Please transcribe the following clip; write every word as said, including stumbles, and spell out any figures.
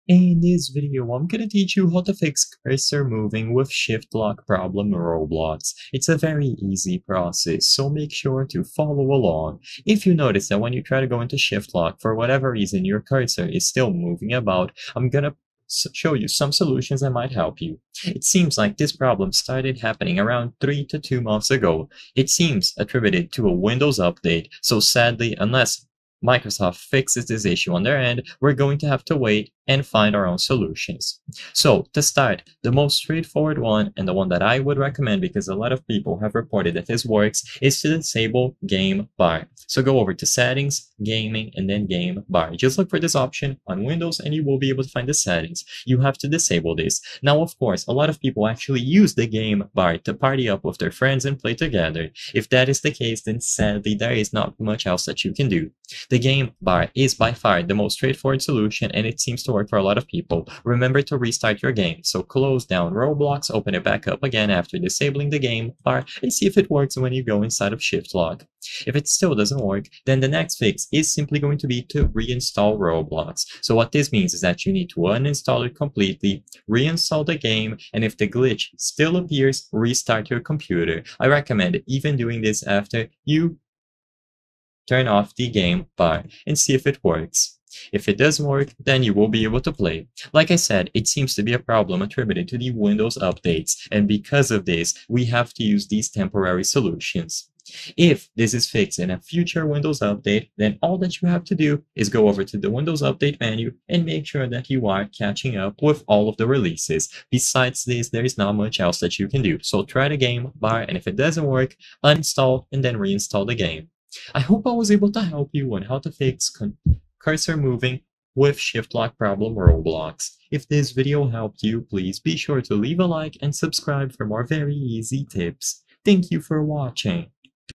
In this video, I'm gonna teach you how to fix cursor moving with shift lock problem in Roblox. It's a very easy process, so make sure to follow along. If you notice that when you try to go into shift lock, for whatever reason your cursor is still moving about, I'm gonna show you some solutions that might help you. It seems like this problem started happening around three to two months ago. It seems attributed to a Windows update, so sadly, unless Microsoft fixes this issue on their end, we're going to have to wait and find our own solutions. So to start, the most straightforward one, and the one that I would recommend because a lot of people have reported that this works, is to disable game bar. So go over to settings, gaming, and then game bar. Just look for this option on Windows and you will be able to find the settings. You have to disable this. Now, of course, a lot of people actually use the game bar to party up with their friends and play together. If that is the case, then sadly there is not much else that you can do. The game bar is by far the most straightforward solution and it seems to work for a lot of people. Remember to restart your game. So close down Roblox, open it back up again after disabling the game bar, and see if it works when you go inside of shift lock. If it still doesn't work, then the next fix is simply going to be to reinstall Roblox. So what this means is that you need to uninstall it completely, reinstall the game, and if the glitch still appears, restart your computer. I recommend even doing this after you turn off the game bar and see if it works. If it doesn't work, then you will be able to play. Like I said, it seems to be a problem attributed to the Windows updates, and because of this, we have to use these temporary solutions. If this is fixed in a future Windows update, then all that you have to do is go over to the Windows Update menu and make sure that you are catching up with all of the releases. Besides this, there is not much else that you can do. So try the game bar, and if it doesn't work, uninstall and then reinstall the game. I hope I was able to help you on how to fix cursor moving with shift lock problem Roblox. If this video helped you, please be sure to leave a like and subscribe for more very easy tips. Thank you for watching.